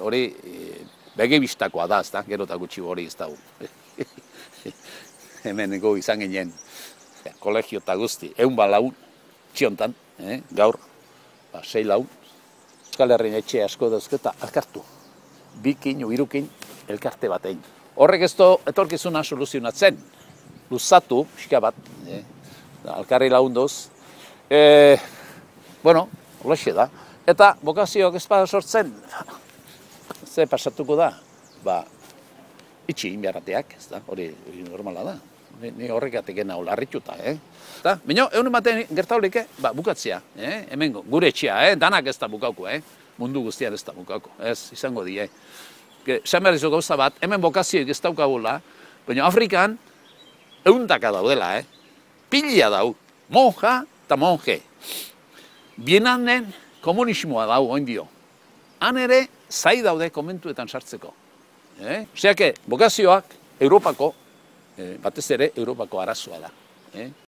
hori begebistakoa da, ezta, gero eta gutxi hori ez dago. Hemen ego izan ginen, kolegio eta guzti, 100 lagun, txiontan, gaur, 6 lagun. Euskal Herrien etxe asko dauzketa alkartu, bikin, hirukin, elkarte batein. Horrek ez etorkizuna soluzionatzen, luzatu, pixka bat, alkarri lagundoz. Bueno, holaxe da. Eta bokazioak ez bada sortzen, ze pasatuko da? Itxi inbiarrateak, ez da, hori normala da. Ni horregatik gena larrituta, Baina, egun ematen gertaulik, bukatzea, hemen gure etxea, danak ez da bukauko, mundu guztian ez da bukauko, ez, izango die. Esan behar izo gauza bat, hemen bokazioik ez daukagula, baina Afrikan eundaka daudela, pila dau, monja eta monje. Bienanen komunismoa dau, oindio. Han ere, zai daude komentuetan sartzeko. Oseake, bokazioak Europako, batez ere Europako arazoa da.